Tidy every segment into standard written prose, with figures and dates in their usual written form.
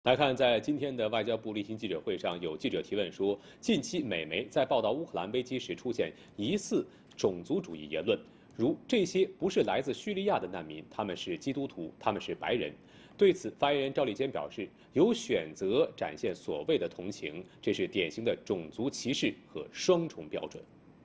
来看，在今天的外交部例行记者会上，有记者提问说，近期美媒在报道乌克兰危机时出现疑似种族主义言论，如这些不是来自叙利亚的难民，他们是基督徒，他们是白人。对此，发言人赵立坚表示，有选择展现所谓的同情，这是典型的种族歧视和双重标准。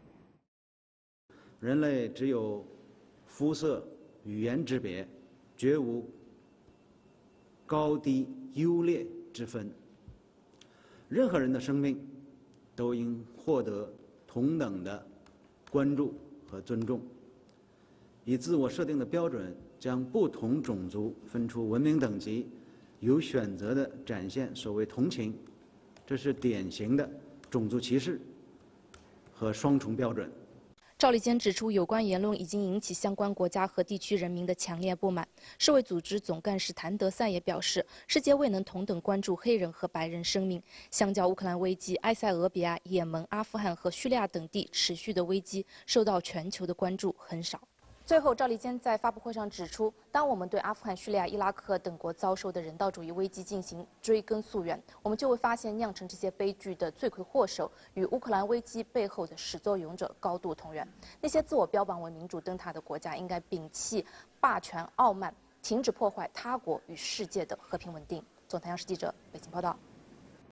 人类只有肤色、语言之别，绝无高低优劣之分。任何人的生命都应获得同等的关注和尊重。以自我设定的标准，将不同种族分出文明等级，有选择地展现所谓同情，这是典型的种族歧视和双重标准。 赵立坚指出，有关言论已经引起相关国家和地区人民的强烈不满。世卫组织总干事谭德赛也表示，世界未能同等关注黑人和白人生命。相较乌克兰危机，埃塞俄比亚、也门、阿富汗和叙利亚等地持续的危机受到全球的关注很少。最后，赵立坚在发布会上指出，当我们对阿富汗、叙利亚、伊拉克等国遭受的人道主义危机进行追根溯源，我们就会发现酿成这些悲剧的罪魁祸首与乌克兰危机背后的始作俑者高度同源。那些自我标榜为民主灯塔的国家，应该摒弃霸权傲慢，停止破坏他国与世界的和平稳定。总台央视记者北京报道。